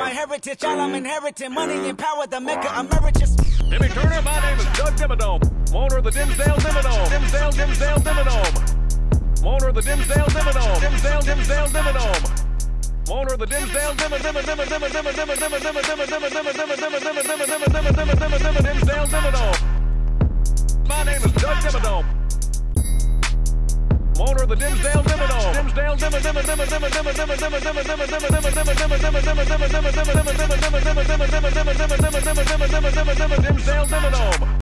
my heritage. All I'm inheriting, money and power, the Mecca emeritus. Timmy Turner, my name is Doug Dimmadome, owner of the Dimsdale Dimmadome. Dimsdale Dimmadome. Owner of the Dimsdale Dimmadome. Dimsdale Dimmadome. Owner of the Dimsdale Dimmadome. My name is Doug Dimmadome. Owner of the Dimsdale Dimmadome. Dimsdale Dimmadome.